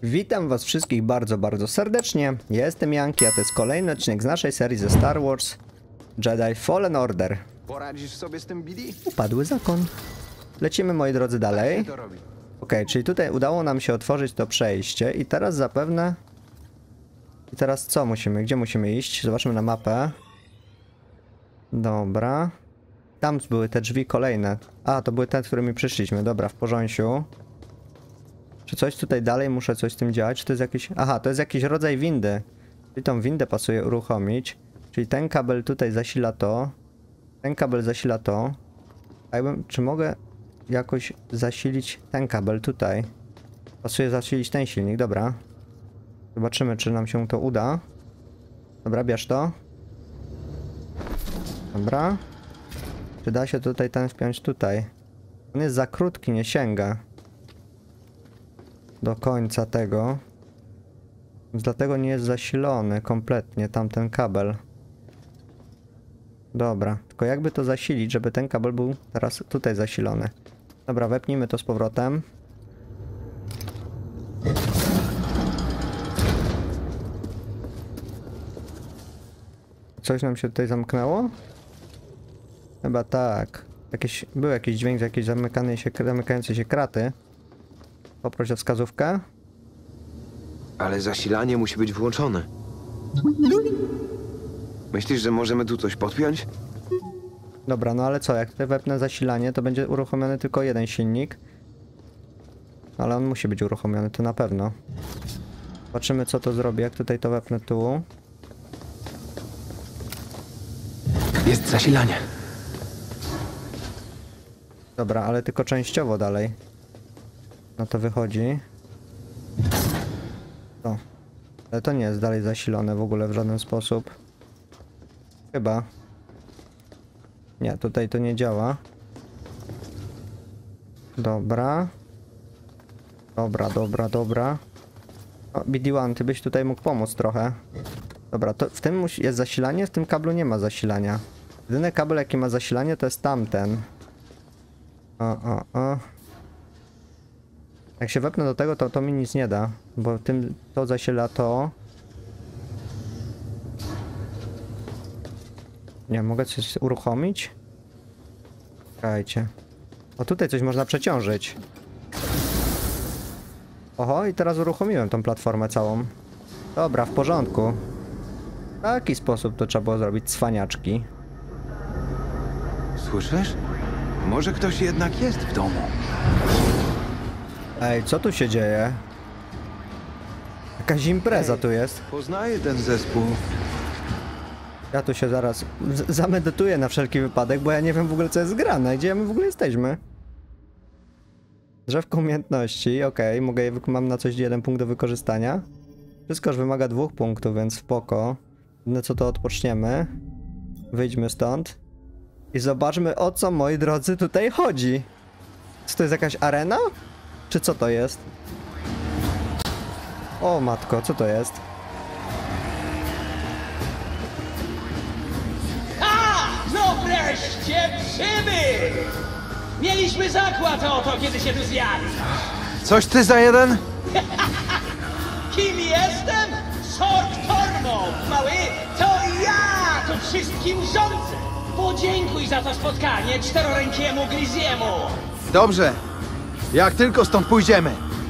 Witam was wszystkich bardzo, bardzo serdecznie. Ja jestem Janki, a to jest kolejny odcinek z naszej serii ze Star Wars Jedi Fallen Order. Poradzisz sobie z tym, Billy? Upadły zakon. Lecimy, moi drodzy, dalej. Okej, czyli tutaj udało nam się otworzyć to przejście i teraz zapewne... I teraz co musimy? Gdzie musimy iść? Zobaczmy na mapę. Dobra. Tam były te drzwi kolejne. A, to były te, z którymi przyszliśmy. Dobra, w porządku. Czy coś tutaj dalej muszę coś z tym działać? Czy to jest jakiś... Aha, to jest jakiś rodzaj windy. Czyli tą windę pasuje uruchomić. Czyli ten kabel tutaj zasila to. Ten kabel zasila to. A jakbym... Czy mogę jakoś zasilić ten kabel tutaj? Pasuje zasilić ten silnik, dobra. Zobaczymy, czy nam się to uda. Dobra, bierz to. Dobra. Czy da się tutaj ten wpiąć tutaj? On jest za krótki, nie sięga do końca tego. Więc dlatego nie jest zasilony kompletnie tamten kabel. Dobra, tylko jakby to zasilić, żeby ten kabel był teraz tutaj zasilony. Dobra, wepnijmy to z powrotem. Coś nam się tutaj zamknęło? Chyba tak. Był jakiś dźwięk z jakiejś zamykającej się kraty. Poproś o wskazówkę. Ale zasilanie musi być włączone. Myślisz, że możemy tu coś podpiąć? Dobra, no ale co? Jak tutaj wepnę zasilanie, to będzie uruchomiony tylko jeden silnik. Ale on musi być uruchomiony, to na pewno. Zobaczymy, co to zrobi, jak tutaj to wepnę tu. Jest zasilanie. Dobra, ale tylko częściowo dalej. No to wychodzi. O. Ale to nie jest dalej zasilone w ogóle w żaden sposób. Chyba. Nie, tutaj to nie działa. Dobra. Dobra. O, BD1, ty byś tutaj mógł pomóc trochę. Dobra, to w tym jest zasilanie, w tym kablu nie ma zasilania. Jedyny kabel, jaki ma zasilanie, to jest tamten. Jak się wepnę do tego, to mi nic nie da, bo tym to zasila to. Nie, mogę coś uruchomić? Czekajcie. O, tutaj coś można przeciążyć. Oho, i teraz uruchomiłem tą platformę całą. Dobra, w porządku. W taki sposób to trzeba było zrobić, cwaniaczki. Słyszysz? Może ktoś jednak jest w domu. Ej, co tu się dzieje? Jakaś impreza tu jest. Poznaję ten zespół. Ja tu się zaraz zamedytuję na wszelki wypadek, bo ja nie wiem w ogóle, co jest grane. Gdzie my w ogóle jesteśmy? Drzewko umiejętności, okej, mam na coś 1 punkt do wykorzystania. Wszystko już wymaga 2 punktów, więc spoko. No co to odpoczniemy. Wyjdźmy stąd. I zobaczmy, o co, moi drodzy, tutaj chodzi. Czy to jest jakaś arena? Czy co to jest? O matko, co to jest? A! No wreszcie przybył! Mieliśmy zakład o to, kiedy się tu zjawi. Coś ty za jeden? Kim jestem? Sork Tormo, mały! To ja tu wszystkim rządzę! Podziękuj za to spotkanie czterorękiemu Griziemu! Dobrze. Jak tylko stąd pójdziemy.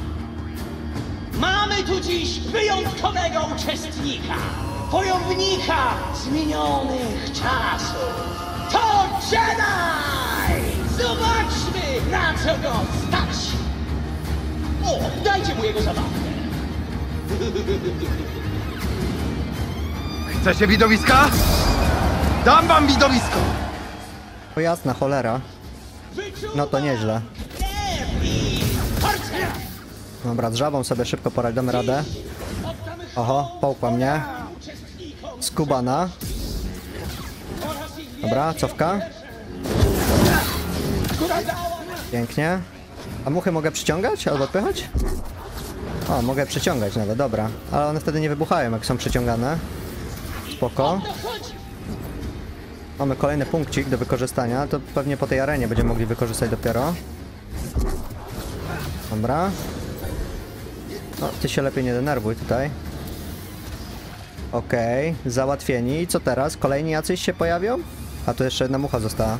Mamy tu dziś wyjątkowego uczestnika! Wojownika z minionych czasów! To Jedi! Zobaczmy, na co go stać! O, dajcie mu jego zabawkę! Chcecie widowiska? Dam wam widowisko! O jasna cholera. No to nieźle. Dobra, z żabą sobie szybko poradzimy radę. Oho, połkła mnie. Skubana. Dobra, cofka. Pięknie. A muchy mogę przyciągać albo odpychać? O, mogę przyciągać nawet, dobra. Ale one wtedy nie wybuchają, jak są przyciągane. Spoko. Mamy kolejny punkcik do wykorzystania. To pewnie po tej arenie będziemy mogli wykorzystać dopiero. Dobra. No, ty się lepiej nie denerwuj tutaj. Okej, załatwieni. I co teraz? Kolejni jacyś się pojawią? A tu jeszcze jedna mucha została.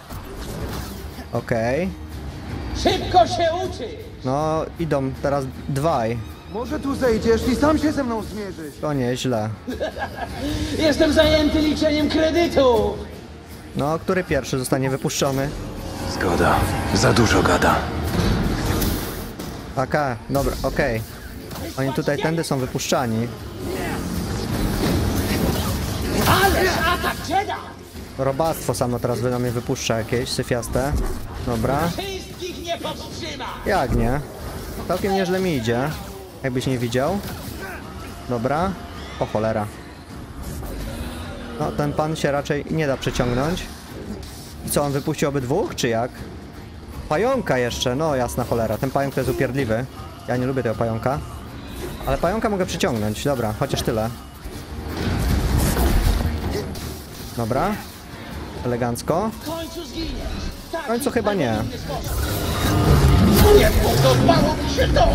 Okej. Szybko się uczy! No, idą teraz dwaj. Może tu zejdziesz i sam się ze mną zmierzysz. To nieźle. Jestem zajęty liczeniem kredytów! No, który pierwszy zostanie wypuszczony? Zgoda. Za dużo gada. Aka, dobra, okej. Oni tutaj tędy są wypuszczani. Ależ atak Jedi! Robactwo samo teraz na mnie wypuszcza jakieś, syfiaste. Dobra. Wszystkich nie powstrzyma! Jak nie? Całkiem nieźle mi idzie. Jakbyś nie widział. Dobra. O cholera. No, ten pan się raczej nie da przeciągnąć. I co, on wypuścił obydwóch, czy jak? Pająka jeszcze, no jasna cholera. Ten pająk to jest upierdliwy. Ja nie lubię tego pająka. Ale pająka mogę przyciągnąć, dobra, chociaż tyle. Dobra. Elegancko. W końcu zginiesz! Tak, W końcu chyba nie. Nie podobało mi się to!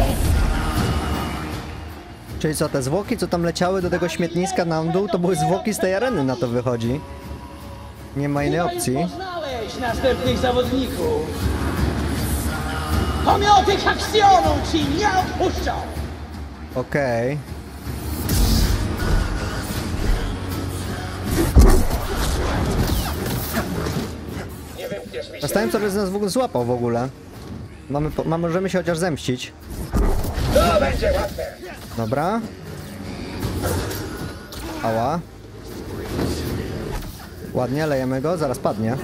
Czyli co, te zwłoki, co tam leciały do tego śmietniska na dół, to były zwłoki z tej areny, na to wychodzi. Nie ma innej Chyba już opcji. poznałeś następnych zawodników! Pomioty Haksionu ci nie odpuszczą! Okej. Zastanawiam się, co by z nas w ogóle złapał w ogóle. Możemy się chociaż zemścić. To będzie łatwe! Dobra. Ała. Ładnie, lejemy go, zaraz padnie.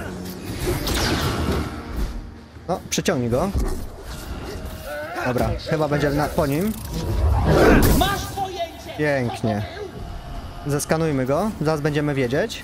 No, przyciągnij go. Dobra, chyba będzie po nim. Masz pojęcie! Pięknie. Zeskanujmy go, zaraz będziemy wiedzieć.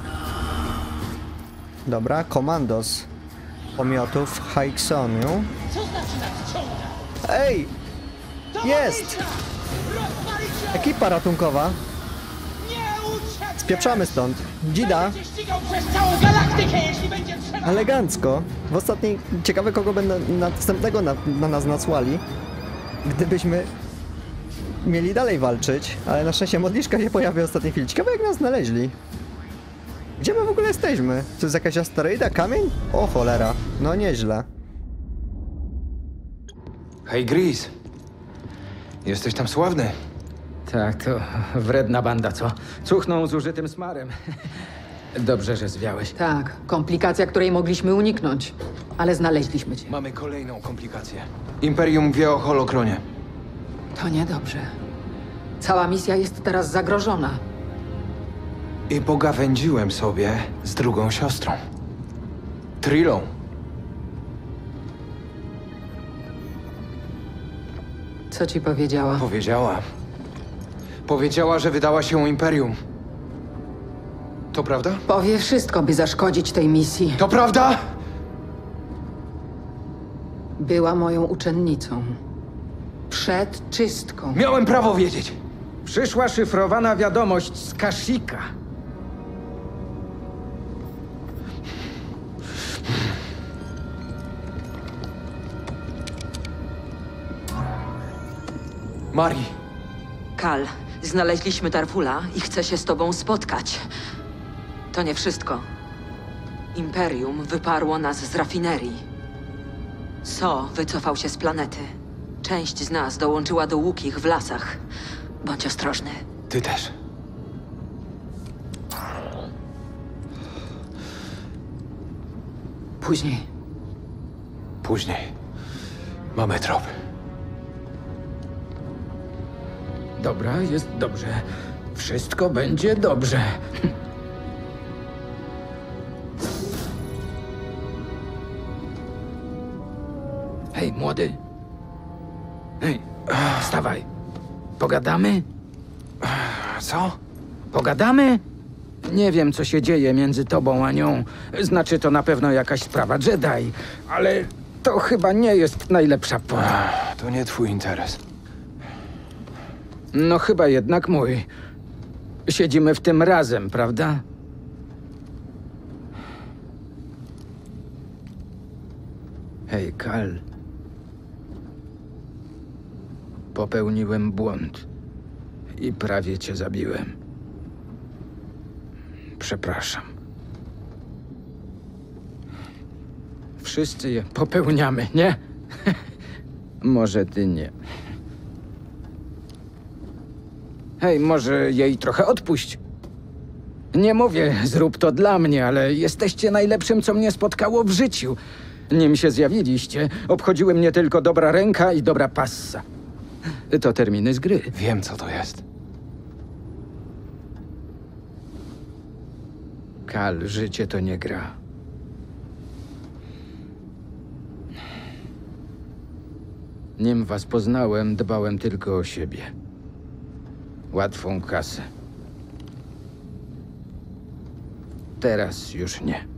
Dobra, komandos pomiotów Haiksoniu. Co znaczy nadciąga? Ej! To Jest! walka! Rozwalić ją! Ekipa ratunkowa. Nie ucieknie! Spieprzamy stąd. Dzida. Będzie ścigał przez całą galaktykę, jeśli będzie trzeba! Elegancko. W ostatniej... Ciekawe, kogo będą następnego na nas nasłali. Gdybyśmy mieli dalej walczyć. Ale na szczęście modliszka się pojawi w ostatniej chwili. Ciekawe, jak nas znaleźli. Gdzie my w ogóle jesteśmy? To jest jakaś asteroida? Kamień? O cholera. No nieźle. Hej, Gris. Jesteś tam sławny. Tak, to wredna banda, co? Cuchną zużytym smarem. Dobrze, że zwiałeś. Tak, komplikacja, której mogliśmy uniknąć. Ale znaleźliśmy cię. Mamy kolejną komplikację. Imperium wie o Holokronie. To niedobrze. Cała misja jest teraz zagrożona. I pogawędziłem sobie z drugą siostrą. Trillą. Co ci powiedziała? Powiedziała, że wydała się Imperium. To prawda? Powie wszystko, by zaszkodzić tej misji. To prawda? Była moją uczennicą. Przed czystką. Miałem prawo wiedzieć. Przyszła szyfrowana wiadomość z Kashyyyka. Mari, Kal, znaleźliśmy Darfula i chcę się z tobą spotkać. To nie wszystko. Imperium wyparło nas z rafinerii. So wycofał się z planety. Część z nas dołączyła do łukich w lasach. Bądź ostrożny. ty też. Później. Później. Mamy trop. Dobra, jest dobrze. Wszystko będzie dobrze. Hej, młody. Hej, wstawaj. Pogadamy? Co? Pogadamy? Nie wiem, co się dzieje między tobą a nią. Znaczy, to na pewno jakaś sprawa Jedi, ale to chyba nie jest najlepsza pora. To nie twój interes. No chyba jednak mój. Siedzimy w tym razem, prawda? Hej, Kal. Popełniłem błąd i prawie cię zabiłem. Przepraszam. Wszyscy je popełniamy, nie? Może ty nie. Hej, może jej trochę odpuść. Nie mówię, zrób to dla mnie, ale jesteście najlepszym, co mnie spotkało w życiu. Nim się zjawiliście, obchodziły mnie tylko dobra ręka i dobra passa. To terminy z gry. Wiem, co to jest. Kal, życie to nie gra. Nim was poznałem, dbałem tylko o siebie. Łatwą kasę. Teraz już nie.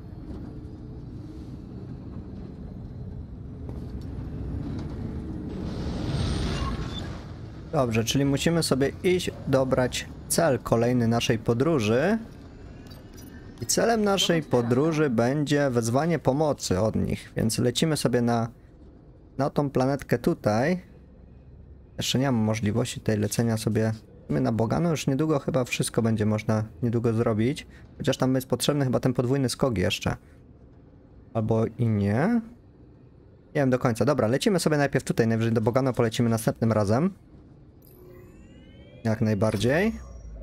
Dobrze, czyli musimy sobie iść, dobrać cel kolejny naszej podróży. I celem naszej podróży będzie wezwanie pomocy od nich, więc lecimy sobie na tą planetkę tutaj. Jeszcze nie mam możliwości tutaj lecenia sobie na Bogano, już niedługo chyba wszystko będzie można niedługo zrobić. Chociaż tam jest potrzebny chyba ten podwójny skok jeszcze. Albo i nie. Nie wiem do końca. Dobra, lecimy sobie najpierw tutaj, najwyżej do Bogano polecimy następnym razem. Jak najbardziej.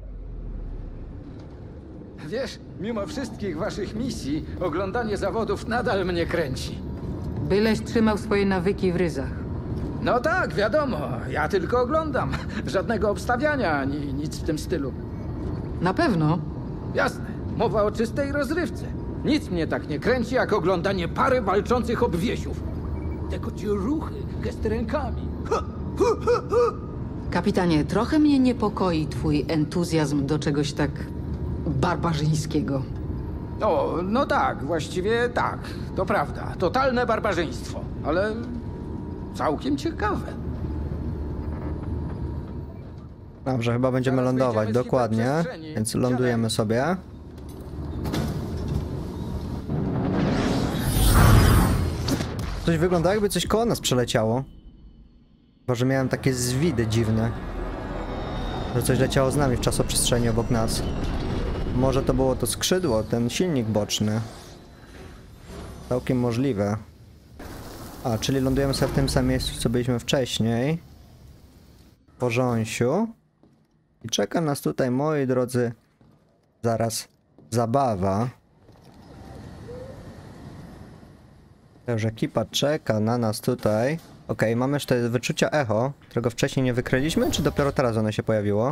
Wiesz, mimo wszystkich waszych misji, oglądanie zawodów nadal mnie kręci. Byleś trzymał swoje nawyki w ryzach. No tak, wiadomo. Ja tylko oglądam. Żadnego obstawiania ani nic w tym stylu. Na pewno. Jasne. Mowa o czystej rozrywce. Nic mnie tak nie kręci, jak oglądanie pary walczących obwiesiów. Tego ci ruchy, gesty rękami. Kapitanie, trochę mnie niepokoi twój entuzjazm do czegoś tak barbarzyńskiego. O, no tak, właściwie tak. To prawda. Totalne barbarzyństwo. Ale całkiem ciekawe. Dobrze, chyba będziemy Zaraz lądować, wejdziemy z dokładnie. hiperprzestrzeni. Więc lądujemy sobie. Coś wygląda, jakby coś koło nas przeleciało. Chyba, że miałem takie zwidy dziwne. Że coś leciało z nami w czasoprzestrzeni obok nas. Może to było to skrzydło, ten silnik boczny. Całkiem możliwe. A, czyli lądujemy sobie w tym samym miejscu, co byliśmy wcześniej. W Porząsiu. I czeka nas tutaj, moi drodzy, zaraz zabawa. Już ekipa czeka na nas tutaj. Okej, mamy jeszcze te wyczucia echo, którego wcześniej nie wykryliśmy, czy dopiero teraz one się pojawiło?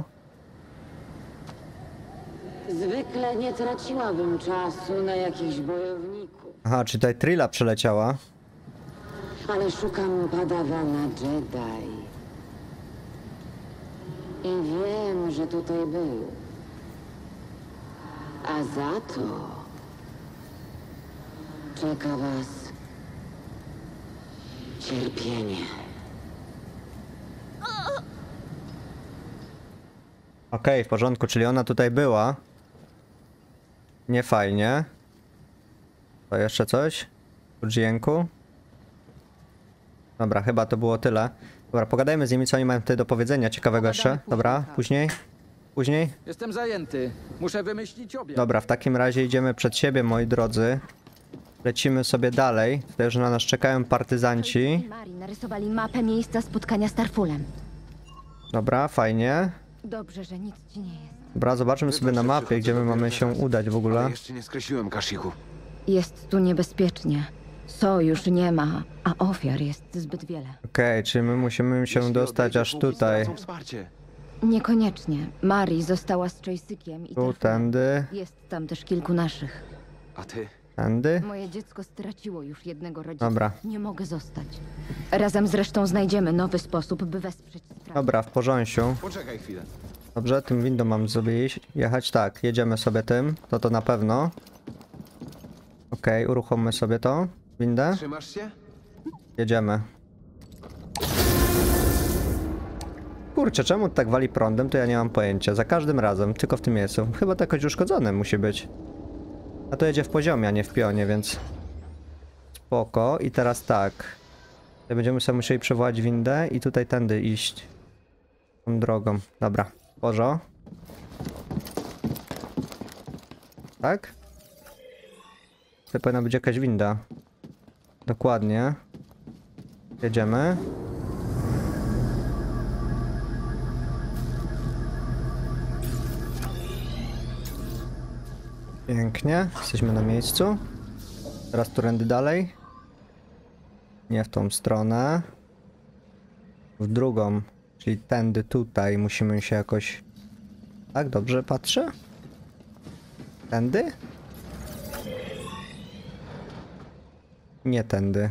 Zwykle nie traciłabym czasu na jakichś bojowników, Aha, czy tutaj Trilla przeleciała? ale szukam padawana Jedi. I wiem, że tutaj był. A za to czeka was cierpienie. Okej, w porządku, czyli ona tutaj była. Nie fajnie. To jeszcze coś? U dźwięku? Dobra, chyba to było tyle. Dobra, pogadajmy z nimi, co oni mają tutaj do powiedzenia ciekawego jeszcze. Dobra, później? Później? Jestem zajęty. Muszę wymyślić obiad. Dobra, w takim razie idziemy przed siebie, moi drodzy. Lecimy sobie dalej. Tutaj już na nas czekają partyzanci. Mari narysowali mapę miejsca spotkania z Tarfulem. Dobra, fajnie. Dobrze, że nic ci nie jest. Dobra, zobaczmy sobie na mapie, gdzie my mamy się udać w ogóle. Ale jeszcze nie skreśliłem Kashiku. Jest tu niebezpiecznie. Sojusz nie ma, a ofiar jest zbyt wiele. Okej, czyli my musimy się Jeśli dostać odejdzie, aż póki tutaj. stracą wsparcie. Niekoniecznie. Mari została z Chaysykiem i Tu, Tarfulem. tędy, Jest tam też kilku naszych. A ty? tędy. Moje dziecko straciło już jednego rodzica. Dobra. Nie mogę zostać. Razem zresztą znajdziemy nowy sposób, by wesprzeć straż. Dobra, w porządku. Poczekaj chwilę. Dobrze, tym windą mam sobie iść. Jechać tak, jedziemy sobie tym. To na pewno. Okej, uruchommy sobie to. Windę. Trzymasz się? Jedziemy. Kurczę, czemu tak wali prądem, to ja nie mam pojęcia. Za każdym razem, tylko w tym miejscu. Chyba to jakoś uszkodzone musi być. A to jedzie w poziomie, a nie w pionie, więc... Spoko. I teraz tak. Tutaj będziemy sobie musieli przewołać windę i tutaj tędy iść. Tą drogą. Dobra, porzo. Tak? To powinna być jakaś winda. Dokładnie. Jedziemy. Pięknie, jesteśmy na miejscu. Teraz którędy dalej? Nie w tą stronę. W drugą, czyli tędy tutaj musimy się jakoś... Tak, dobrze patrzę? Tędy? Nie tędy.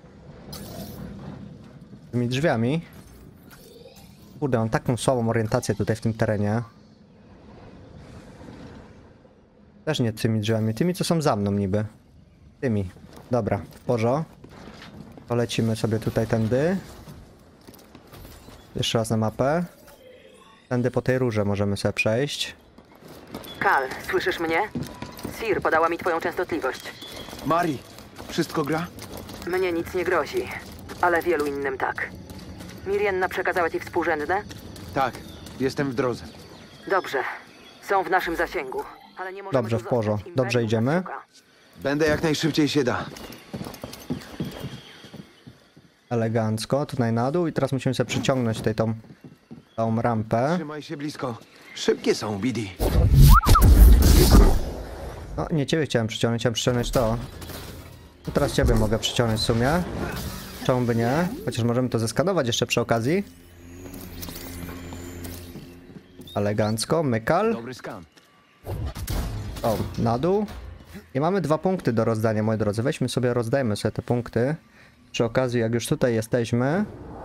Tymi drzwiami. Kurde, mam taką słabą orientację tutaj w tym terenie. Też nie tymi drzwiami, tymi co są za mną niby. Tymi. Dobra, w porządku. Polecimy sobie tutaj tędy. Jeszcze raz na mapę. Tędy po tej rurze możemy sobie przejść. Kal, słyszysz mnie? Sir podała mi twoją częstotliwość. Mari, wszystko gra? Mnie nic nie grozi, ale wielu innym tak. Mirienna przekazała ci współrzędne? Tak, jestem w drodze. Dobrze. Są w naszym zasięgu, ale nie możemy Dobrze, tu w porządku. zostać. Dobrze, Imperium idziemy. nas szuka. Będę jak najszybciej się da. Elegancko, tutaj na dół i teraz musimy sobie przyciągnąć tutaj tą rampę. Trzymaj się blisko. Szybkie są, BD. No, nie ciebie chciałem przyciągnąć to. No teraz ciebie mogę przyciągnąć w sumie. Czemu by nie? Chociaż możemy to zeskanować jeszcze przy okazji. Elegancko, mykal. Dobry skan. O, na dół. I mamy 2 punkty do rozdania, moi drodzy. Weźmy sobie, rozdajmy sobie te punkty. Przy okazji, jak już tutaj jesteśmy.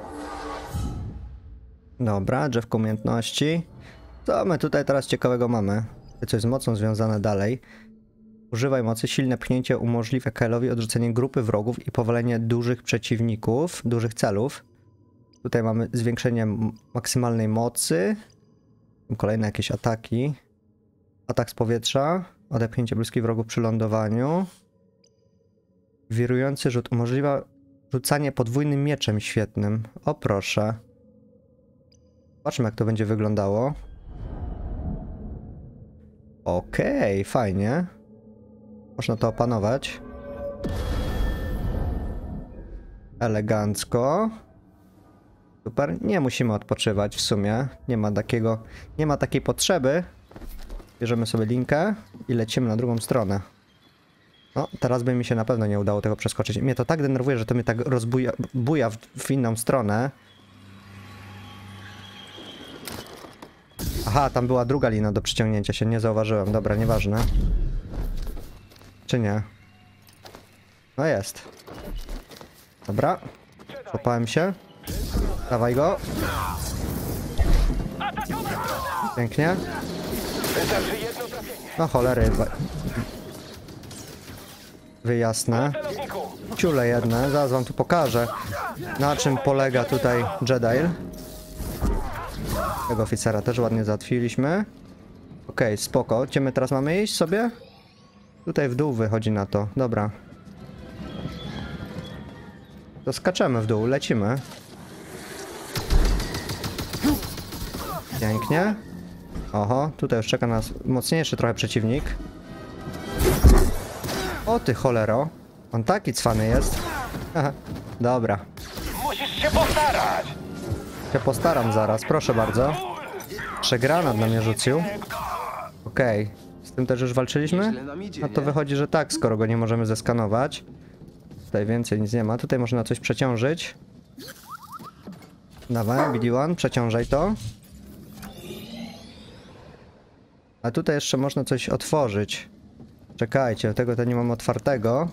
Dobra, drzewko umiejętności. Co my tutaj teraz ciekawego mamy? Co jest mocno związane dalej. Używaj mocy. Silne pchnięcie umożliwia Kyle'owi odrzucenie grupy wrogów i powalenie dużych przeciwników, dużych celów. Tutaj mamy zwiększenie maksymalnej mocy. Kolejne jakieś ataki. Atak z powietrza. Odepchnięcie bliskich wrogów przy lądowaniu. Wirujący rzut umożliwia rzucanie podwójnym mieczem świetnym. O proszę. Zobaczmy, jak to będzie wyglądało. Okej, fajnie. Można to opanować. Elegancko. Super. Nie musimy odpoczywać w sumie. Nie ma takiej potrzeby. Bierzemy sobie linkę i lecimy na drugą stronę. No, teraz by mi się na pewno nie udało tego przeskoczyć. Mnie to tak denerwuje, że to mnie tak buja w inną stronę. Aha, tam była druga lina do przyciągnięcia się, nie zauważyłem. Dobra, nieważne. Czy nie? No jest. Dobra. Złapałem się. Dawaj go. Pięknie. No cholery. Wyjasne. Ciule jedne. Zaraz wam tu pokażę, na czym polega tutaj Jedi. Tego oficera też ładnie załatwiliśmy. Okej, spoko. Gdzie my teraz mamy iść sobie? Tutaj w dół wychodzi na to. Dobra. To skaczemy w dół, lecimy. Pięknie. Oho, tutaj już czeka nas mocniejszy trochę przeciwnik. O ty cholero. On taki cwany jest. Haha, dobra. Musisz się postarać! Się postaram zaraz, proszę bardzo. Granat na mnie rzucił. Okej. Z tym też już walczyliśmy? Źle nam idzie, No to nie? wychodzi, że tak, skoro go nie możemy zeskanować. Tutaj więcej nic nie ma. Tutaj można coś przeciążyć. Dawaj, BD1, przeciążaj to. A tutaj jeszcze można coś otworzyć. Czekajcie, tego to nie mam otwartego.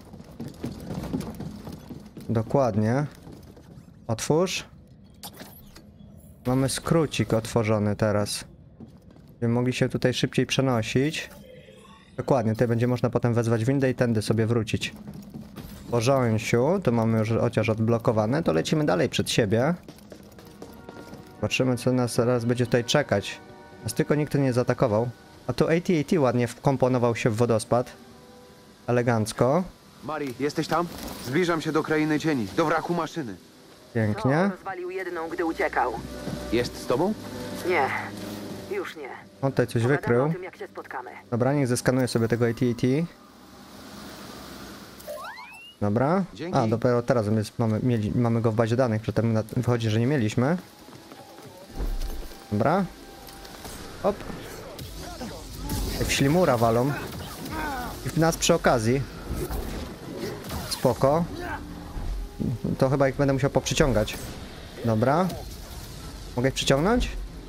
Dokładnie. Otwórz. Mamy skrócik otworzony teraz. Będziemy mogli się tutaj szybciej przenosić. Dokładnie, tutaj będzie można potem wezwać windę i tędy sobie wrócić. Po rząsiu, to mamy już chociaż odblokowane, to lecimy dalej przed siebie. Zobaczymy, co nas zaraz będzie tutaj czekać. Nas tylko nikt nie zaatakował. A tu AT-AT ładnie wkomponował się w wodospad. Elegancko. Mari, jesteś tam? Zbliżam się do krainy cieni, do wraku maszyny. Pięknie. Rozwalił jedną, gdy uciekał. Jest z tobą? Nie, już nie. On tutaj coś Pogadamy wykrył. o tym, jak się spotkamy. Dobra, niech zeskanuje sobie tego AT&T. Dobra. Dzięki. A, dopiero teraz mamy go w bazie danych, przedtem wychodzi, że nie mieliśmy. Dobra. Hop. Jak ślimura walą. I w nas przy okazji. Spoko. To chyba ich będę musiał poprzyciągać. Dobra. Mogę ich przyciągnąć?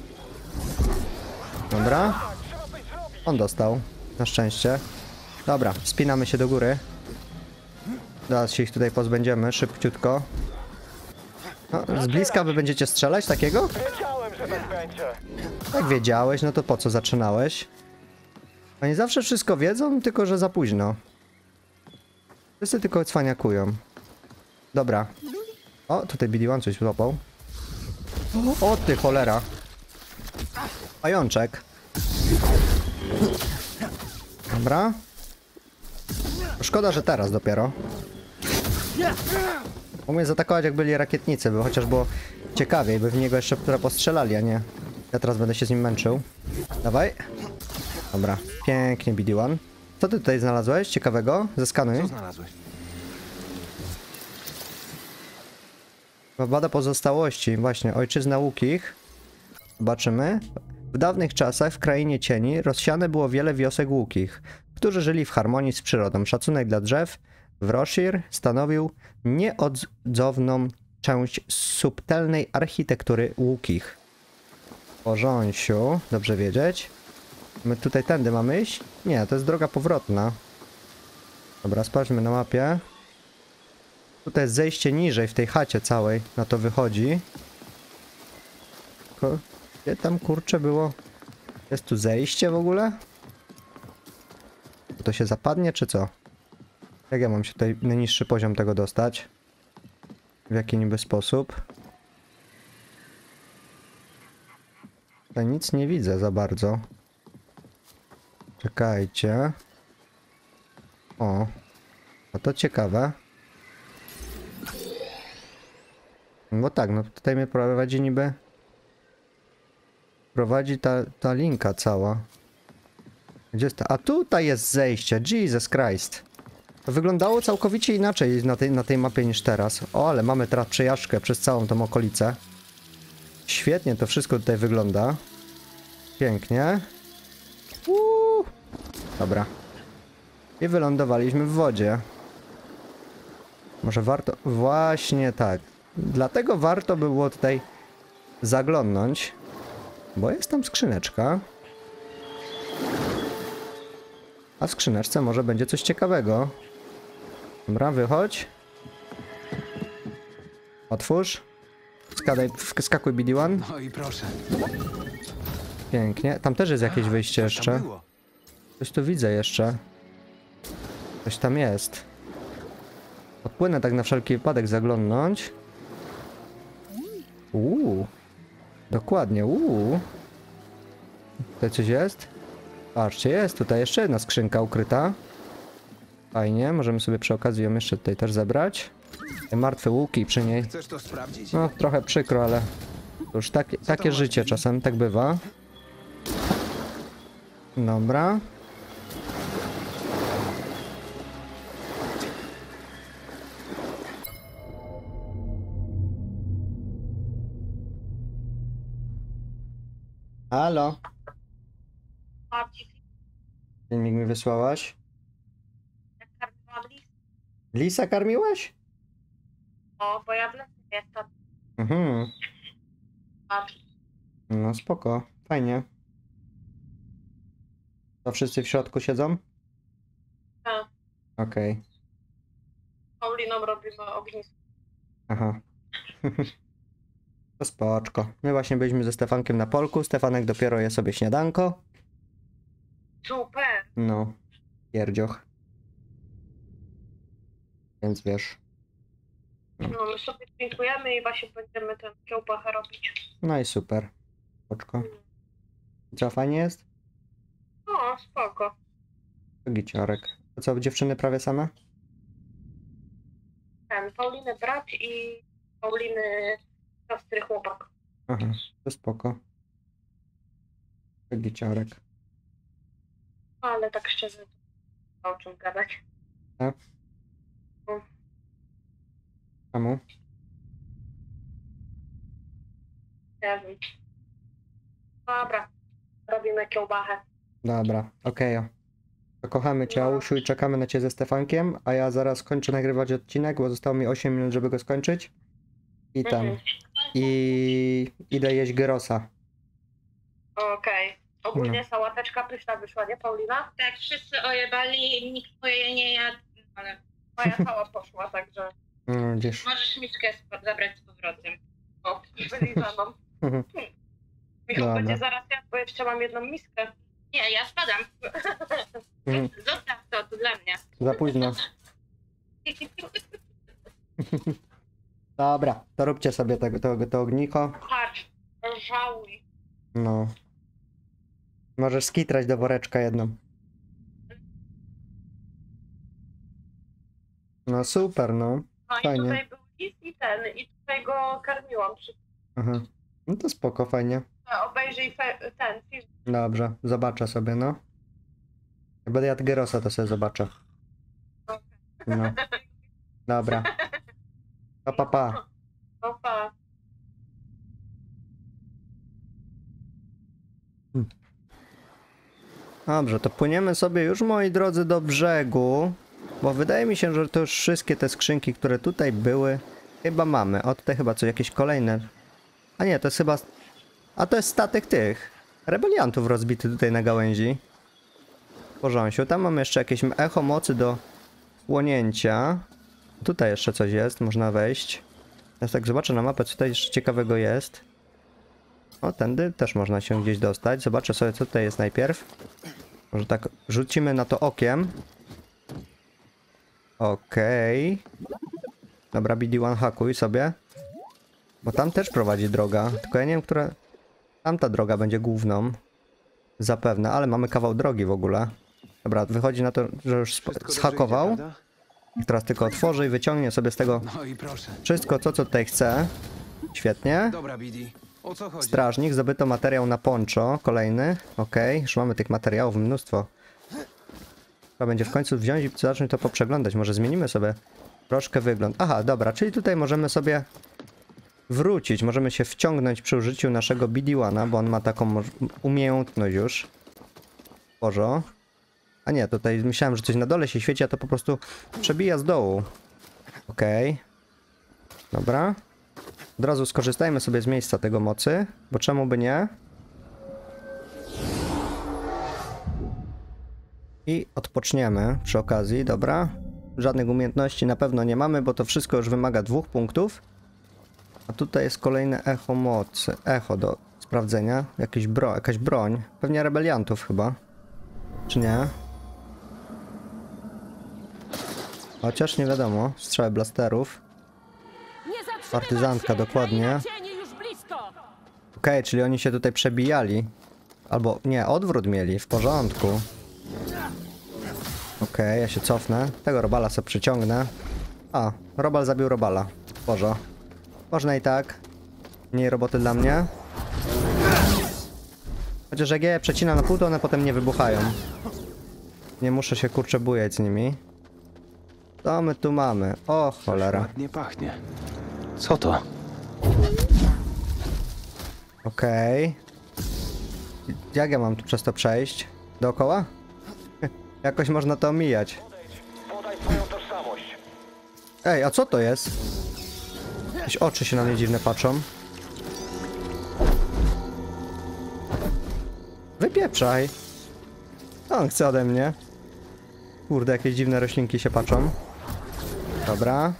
Dobra. On dostał. Na szczęście. Dobra, wspinamy się do góry. Zaraz się ich tutaj pozbędziemy, szybciutko. No, z bliska wy będziecie strzelać takiego? Wiedziałem, że tak będzie. Jak wiedziałeś, no to po co zaczynałeś? Oni zawsze wszystko wiedzą, tylko że za późno. Wszyscy tylko cwaniakują. Dobra. O, tutaj BD1 coś złapał. O ty cholera. Pajączek. Dobra. Szkoda, że teraz dopiero. Mógł mnie zaatakować, jak byli rakietnicy, by chociaż było ciekawiej, by w niego jeszcze postrzelali, a nie. Ja teraz będę się z nim męczył. Dawaj. Dobra, pięknie BD1. Co ty tutaj znalazłeś ciekawego? Zeskanuj. Co znalazłeś? Bada pozostałości. Właśnie, ojczyzna łukich. Zobaczymy. W dawnych czasach w krainie cieni rozsiane było wiele wiosek łukich, którzy żyli w harmonii z przyrodą. Szacunek dla drzew w Roshir stanowił nieodzowną część subtelnej architektury łukich. Porząsiu, dobrze wiedzieć. My tutaj tędy mamy iść? Nie, to jest droga powrotna. Dobra, sprawdźmy na mapie. Tutaj jest zejście niżej w tej chacie całej, na to wychodzi. Gdzie tam kurczę było? Jest tu zejście w ogóle? To się zapadnie czy co? Jak ja mam się tutaj na niższy poziom tego dostać? W jaki niby sposób? Tutaj nic nie widzę za bardzo. Czekajcie. O. No to ciekawe. No tak, no tutaj mnie prowadzi niby... Prowadzi ta linka cała. Gdzie jest ta? A tutaj jest zejście. Jesus Christ. To wyglądało całkowicie inaczej na tej mapie niż teraz. O, ale mamy teraz przejażdżkę przez całą tą okolicę. Świetnie to wszystko tutaj wygląda. Pięknie. Dobra. I wylądowaliśmy w wodzie. Może warto... Właśnie tak. Dlatego warto by było tutaj zaglądnąć. Bo jest tam skrzyneczka. A w skrzyneczce może będzie coś ciekawego. Dobra, wychodź. Otwórz. Skakuj BD1. No i proszę. Pięknie. Tam też jest jakieś wyjście Coś tam jeszcze. było. Coś tu widzę jeszcze. Coś tam jest. Odpłynę tak na wszelki wypadek zaglądnąć. Dokładnie, Tutaj coś jest? Patrzcie, jest tutaj jeszcze jedna skrzynka ukryta. Fajnie, możemy sobie przy okazji ją jeszcze tutaj też zebrać. Te martwe łuki przy niej. Chcesz to sprawdzić? No, trochę przykro, ale już takie życie czasem, tak bywa. Dobra. Halo? Filmik mi wysłałaś? Lisa karmiłeś? O, bo ja w lesie jestem. Mhm. No spoko, fajnie. To wszyscy w środku siedzą? Tak. Okej. Pauliną robimy ognisko. Aha. To spoczko. My właśnie byliśmy ze Stefankiem na polku. Stefanek dopiero je sobie śniadanko. Super. No. Pierdzioch. Więc wiesz. No, my sobie dziękujemy i właśnie będziemy ten kiełbachę robić. No i super. Spoczko. Co, fajnie jest? No, spoko. To giciorek. To co, dziewczyny prawie same? Pauliny brat i Pauliny siostry chłopak. Aha, to spoko. Giciarek. Ale tak szczerze, to o czym gadać. Tak? Czemu? Nie wiem. Dobra, robimy kiełbachę. Dobra, okej. To kochamy cię, Ausiu, i czekamy na cię ze Stefankiem, a ja zaraz kończę nagrywać odcinek, bo zostało mi 8 minut, żeby go skończyć. I tam. I idę jeść gyrosa. Okej. Ogólnie sałateczka pyszna wyszła, nie Paulina? Tak, wszyscy ojebali, nikt moje nie jadł, ale Moja cała poszła, także Gdzieś. możesz miskę zabrać z powrotem. o, wylizaną. Michał Dobra. będzie zaraz jadł, bo jeszcze mam jedną miskę. Nie, ja spadam. Zostaw to dla mnie. Za późno. Dobra, to róbcie sobie to ogniko. Patrz, żałuj. No. Możesz skitrać do woreczka jedną. No super, no. No i Fajnie. tutaj był lis i tutaj go karmiłam. Aha. No to spoko, fajnie. Obejrzyj ten film. Dobrze, zobaczę sobie, no. Jak będę jadł gyrosa, to sobie zobaczę. No. Dobra. Pa, pa. Opa. Dobrze, to płyniemy sobie już, moi drodzy, do brzegu. Bo wydaje mi się, że to już wszystkie te skrzynki, które tutaj były, chyba mamy. O, tutaj chyba coś, jakieś kolejne. A nie, to jest chyba... A to jest statek tych rebeliantów rozbity tutaj na gałęzi. W porządku. Tam mamy jeszcze jakieś echo mocy do płonięcia. Tutaj jeszcze coś jest, można wejść. Ja tak zobaczę na mapę, co tutaj jeszcze ciekawego jest. O, tędy też można się gdzieś dostać. Zobaczę sobie, co tutaj jest najpierw. Może tak rzucimy na to okiem. Okej. Dobra, BD1 hakuj sobie. Bo tam też prowadzi droga. Tylko ja nie wiem, która... Tamta droga będzie główną. Zapewne, ale mamy kawał drogi w ogóle. Dobra, wychodzi na to, że już zhakował. I teraz tylko otworzy i wyciągnie sobie z tego No i proszę. wszystko, co tutaj chce. Świetnie. Dobra, Bidi. O co chodzi? Strażnik, zdobyto materiał na poncho. Kolejny. Okej, już mamy tych materiałów mnóstwo. Trzeba będzie w końcu wziąć i zacząć to poprzeglądać. Może zmienimy sobie troszkę wygląd. Aha, dobra, czyli tutaj możemy sobie wrócić. Możemy się wciągnąć przy użyciu naszego BD1, bo on ma taką umiejętność już. Bożo. A nie, tutaj myślałem, że coś na dole się świeci, a to po prostu przebija z dołu. Okej. Dobra. Od razu skorzystajmy sobie z miejsca tego mocy, bo czemu by nie? I odpoczniemy przy okazji, dobra. Żadnych umiejętności na pewno nie mamy, bo to wszystko już wymaga 2 punktów. A tutaj jest kolejne echo mocy. Echo do sprawdzenia. Jakaś broń. Pewnie rebeliantów chyba. Czy nie? Chociaż nie wiadomo. Strzały blasterów. Partyzantka, dokładnie. Okej, czyli oni się tutaj przebijali. Albo nie, odwrót mieli, w porządku. Okej, ja się cofnę. Tego robala sobie przyciągnę. A, robal zabił robala. Boże. Można i tak. Mniej roboty dla mnie. Chociaż jak je przecinam na pół, to one potem nie wybuchają. Nie muszę się kurczę bujać z nimi. Co my tu mamy? O cholera. Ładnie pachnie. Co to? Okej. Jak ja mam tu przez to przejść? Dookoła? Jakoś można to omijać. Ej, a co to jest? Jakieś oczy się na mnie dziwne patrzą. Wypieprzaj. Co on chce ode mnie? Kurde, jakieś dziwne roślinki się patrzą. Dobra.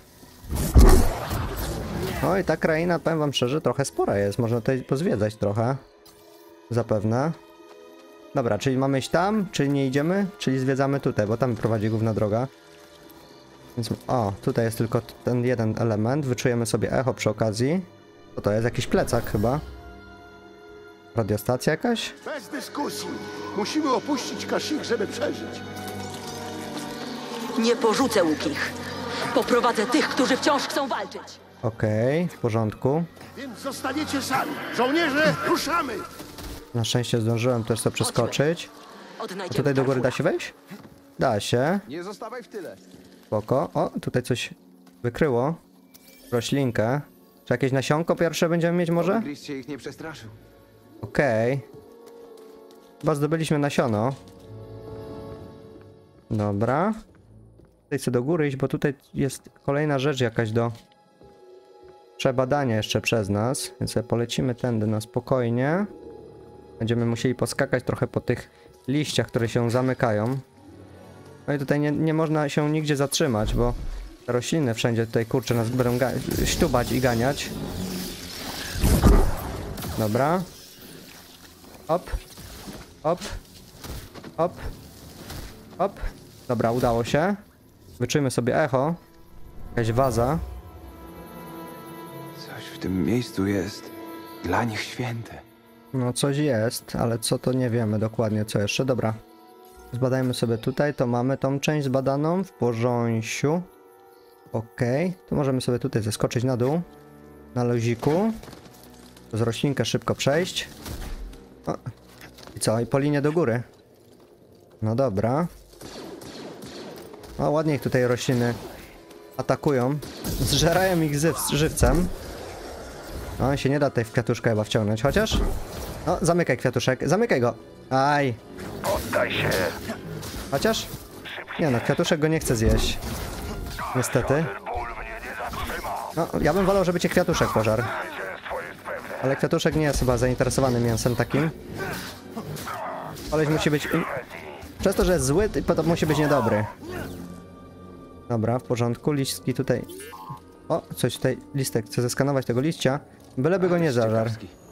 No i ta kraina, powiem wam szczerze, trochę spora jest. Można tutaj pozwiedzać trochę. Zapewne. Dobra, czyli mamy iść tam, czyli nie idziemy, czyli zwiedzamy tutaj, bo tam prowadzi główna droga. Więc, o, tutaj jest tylko ten jeden element. Wyczujemy sobie echo przy okazji. Co to jest? Jakiś plecak chyba. Radiostacja jakaś? Bez dyskusji. Musimy opuścić Kashyyyk, żeby przeżyć. Nie porzucę łukich. Poprowadzę tych, którzy wciąż chcą walczyć. Okej, w porządku. Więc zostaniecie sami. Żołnierze, ruszamy! Na szczęście zdążyłem też to przeskoczyć. A Odnajdziemy tutaj do góry da Tarfula. się wejść? Da się. Nie zostawaj w tyle. Spoko. O, tutaj coś wykryło. Roślinkę. Czy jakieś nasionko pierwsze będziemy mieć może? Gris się ich nie przestraszył. Okej. Chyba zdobyliśmy nasiono. Dobra. Tutaj chcę do góry iść, bo tutaj jest kolejna rzecz jakaś do przebadania jeszcze przez nas. Więc sobie polecimy tędy na spokojnie. Będziemy musieli poskakać trochę po tych liściach, które się zamykają. No i tutaj nie można się nigdzie zatrzymać, bo te rośliny wszędzie tutaj, kurczę, nas będą śtubać i ganiać. Dobra. Hop. Hop. Hop. Hop. Dobra, udało się. Wyczujmy sobie echo. Jakaś waza. Coś w tym miejscu jest dla nich święte. No coś jest, ale co to nie wiemy dokładnie co jeszcze. Dobra. Zbadajmy sobie tutaj, to mamy tą część zbadaną w porządku. Okej, to możemy sobie tutaj zeskoczyć na dół. Na luziku. Z roślinkę szybko przejść. O. I co? I po linie do góry. No dobra. O, ładnie ich tutaj rośliny atakują. Zżerają ich żywcem. No, się nie da tutaj w kwiatuszkę chyba wciągnąć, chociaż... No, zamykaj kwiatuszek, zamykaj go! Aj! Poddaj się! Chociaż? Nie no, kwiatuszek go nie chce zjeść. Niestety. No, ja bym wolał, żeby cię kwiatuszek pożarł. Ale kwiatuszek nie jest chyba zainteresowany mięsem takim. Koleś musi być... Przez to, że jest zły, to musi być niedobry. Dobra, w porządku, listki tutaj... O, coś tutaj, listek, chcę zeskanować tego liścia. Byleby go nie zażarł.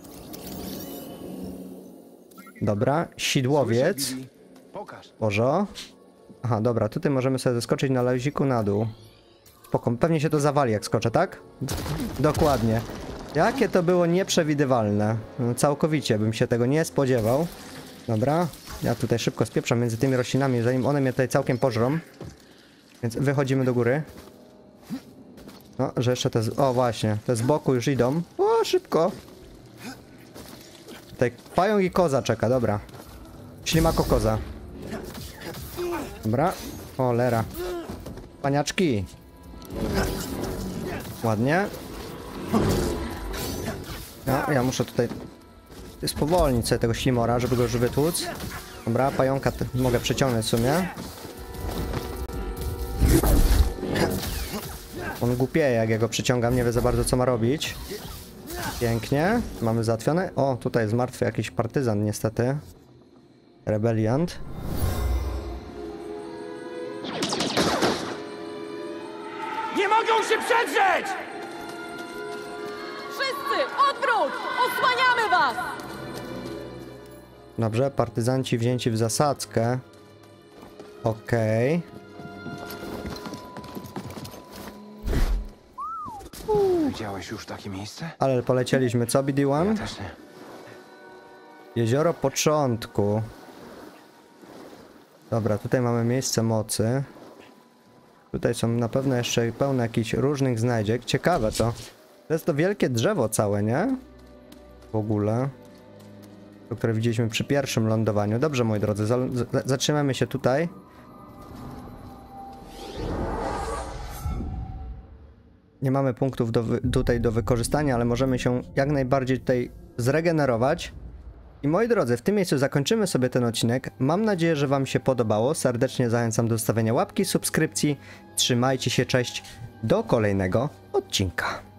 Dobra, sidłowiec. Bożo. Aha, dobra, tutaj możemy sobie zeskoczyć na luziku na dół. Spoko, pewnie się to zawali jak skoczę, tak? Dokładnie. Jakie to było nieprzewidywalne. No, całkowicie bym się tego nie spodziewał. Dobra, ja tutaj szybko spieprzam między tymi roślinami, zanim one mnie tutaj całkiem pożrą. Więc wychodzimy do góry. No, że jeszcze te... O, właśnie, te z boku już idą. O, szybko. Tutaj pająk i koza czeka, dobra. Ślimako koza. Dobra. Cholera. Paniaczki. Ładnie. No, ja muszę tutaj spowolnić sobie tego ślimora, żeby go już wytłuc. Dobra, pająka mogę przyciągnąć w sumie. On głupieje, jak ja go przyciągam, nie wie za bardzo co ma robić. Pięknie, mamy załatwione. O, tutaj jest martwy jakiś partyzant niestety. Rebeliant. Nie mogą się przedrzeć! Wszyscy, odwrót! Osłaniamy was! Dobrze, partyzanci wzięci w zasadzkę. Okej. Widziałeś już takie miejsce? Ale polecieliśmy, co BD1? Ja też nie. Jezioro Początku. Dobra, tutaj mamy miejsce mocy. Tutaj są na pewno jeszcze pełne jakichś różnych znajdziek. Ciekawe to. To jest to wielkie drzewo całe, nie? W ogóle. To, które widzieliśmy przy pierwszym lądowaniu. Dobrze, moi drodzy, zatrzymamy się tutaj. Nie mamy punktów tutaj do wykorzystania, ale możemy się jak najbardziej tutaj zregenerować. I moi drodzy, w tym miejscu zakończymy sobie ten odcinek. Mam nadzieję, że wam się podobało. Serdecznie zachęcam do zostawienia łapki, subskrypcji. Trzymajcie się, cześć. Do kolejnego odcinka.